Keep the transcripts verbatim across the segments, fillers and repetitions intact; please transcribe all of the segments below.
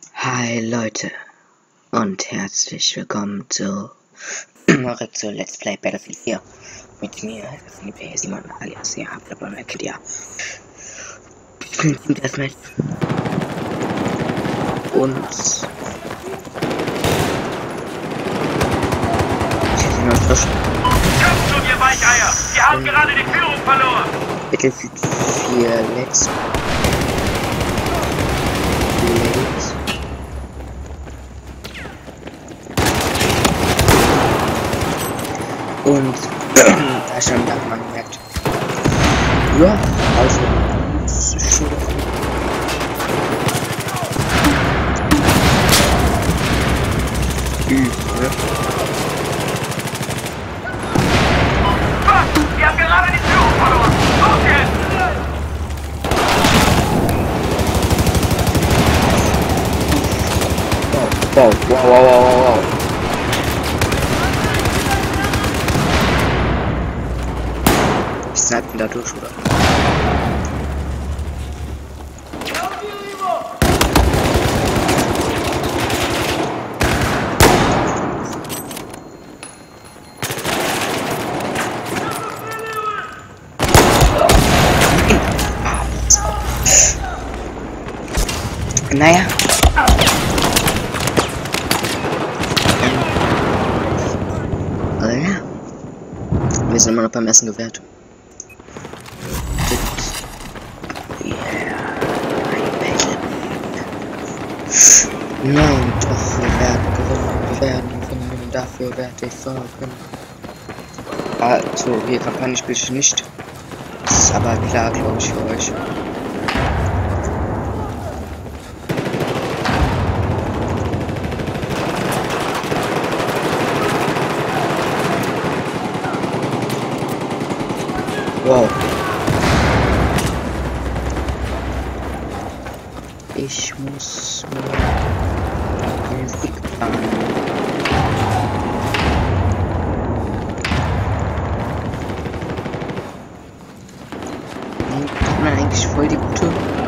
Hi Leute und herzlich willkommen zu zu Let's Play Battlefield vier mit mir, Simon alias ja, Blablabla, ja. Ich bin Team Deathmatch und ich hätte noch frisch. Kommt schon, ihr Weicheier! Wir haben gerade die Führung verloren! Battlefield vier Let's Play. Und da schon hat man gemerkt, ja, also es ist schon übel. Was? Wir haben gerade die Führung verloren! Los jetzt! Wow, wow, wow, wow, wow, wow. Ich snipe da durch, oder? Naja. Ähm. Ja. Wir sind immer noch beim Essen gewährt. Nein, doch, wir werden gewinnen, wir werden gewinnen, dafür werde ich sorgen. Also, hier Kampagne spiele ich nicht. Das ist aber klar, glaube ich, für euch. Wow. Ich muss mir den Weg planen. Hat man eigentlich voll die gute.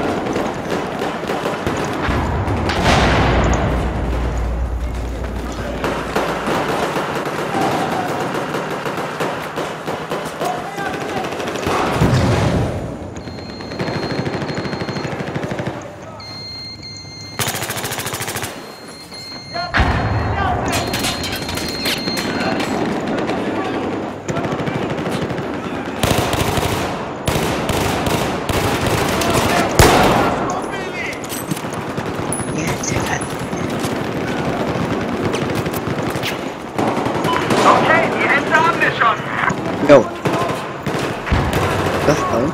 Okay, die Hände haben wir schon! Go. Das war.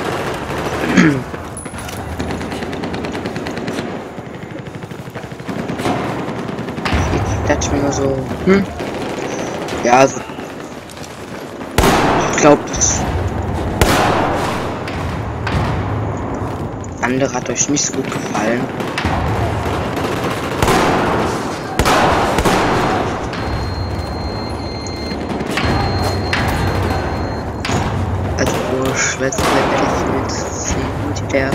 Ich dachte mir nur so, hm? Ja, also. Ich glaube, das andere hat euch nicht so gut gefallen. Let's Play Battlefield vier, der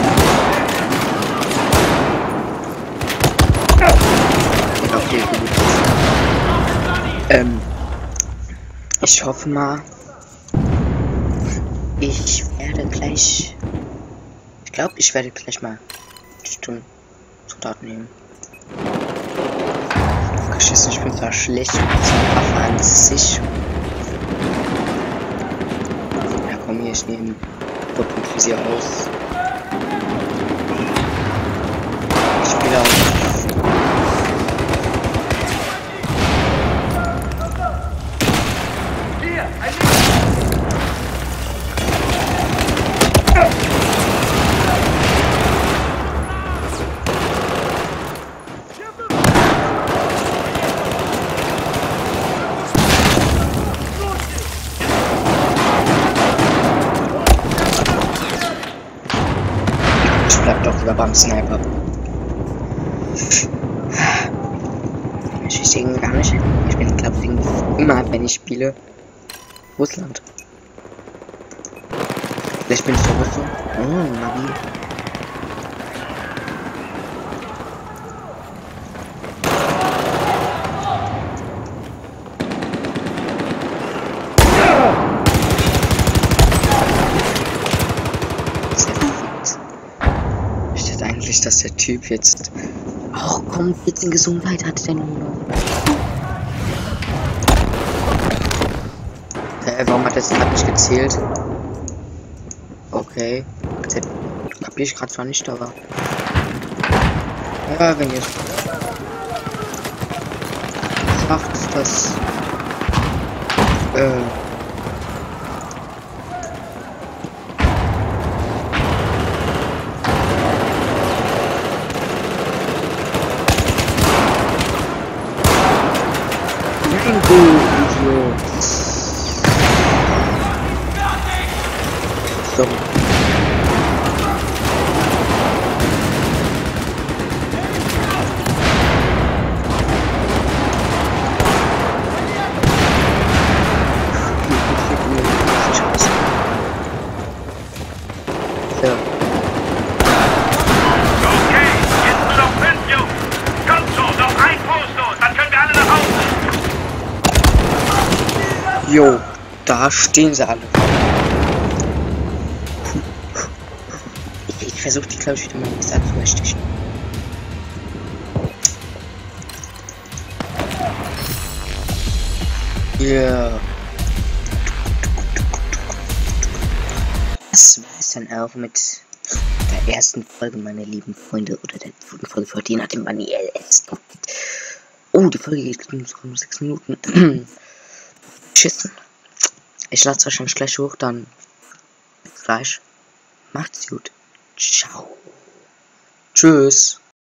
okay, gut. Ähm, ich hoffe mal, ich werde gleich, ich glaube, ich werde gleich mal die Stunde Zutaten nehmen. Geschissen, ich bin zwar schlecht mit dieser Waffe an sich. Ja, komm hier, ich nehme Visier aus. Ich spiele auch. Hier, ein Bleibt doch lieber beim Sniper. Ich weiß irgendwie gar nicht. Ich bin, glaube ich, immer, wenn ich spiele, Russland. Vielleicht bin ich der Russe. Oh, Magie. Typ jetzt auch komplett in Gesundheit hat, der nur. Äh, warum hat das gerade nicht gezählt? Okay. Hab ich gerade zwar nicht, aber. Ja, wenn ihr sagt, dass. Äh. Nein, du Idiot. So. So. Okay, jetzt nur noch fünf, Jungs. Kommt schon, noch ein Posto, dann können wir alle nach Hause. Jo, da stehen sie alle. Ich, ich versuche die, glaube ich, wieder mal nichts anzustechen. Ja. Yeah. Das war es dann auch mit der ersten Folge, meine lieben Freunde, oder der zweiten Folge für die nach dem Manuel. Oh, die Folge geht nur sechs Minuten. Schissen. Ich lade es wahrscheinlich gleich hoch, dann bis gleich. Macht's gut. Ciao. Tschüss.